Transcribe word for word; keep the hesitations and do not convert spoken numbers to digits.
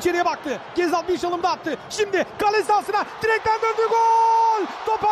içeriye baktı. Gezal bir çalımda attı. Şimdi kale sahasına direkten döndü, gol! Top